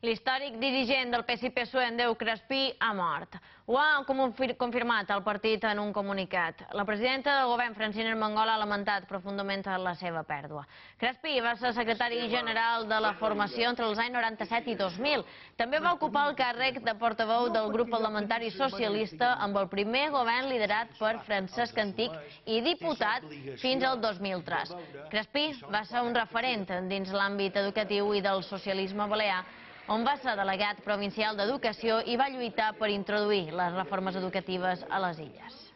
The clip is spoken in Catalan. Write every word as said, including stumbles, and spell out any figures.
L'històric dirigent del P S I P S O E, Andreu Crespí, ha mort. Ho ha confirmat el partit en un comunicat. La presidenta del govern, Francina Armengol, ha lamentat profundament la seva pèrdua. Crespí va ser secretari general de la formació entre els anys noranta-set i dos mil. També va ocupar el càrrec de portaveu del grup parlamentari socialista amb el primer govern liderat per Francesc Antich i diputat fins al dos mil tres. Crespí va ser un referent dins l'àmbit educatiu i del socialisme balear, on va ser delegat provincial d'Educació i va lluitar per introduir les reformes educatives a les illes.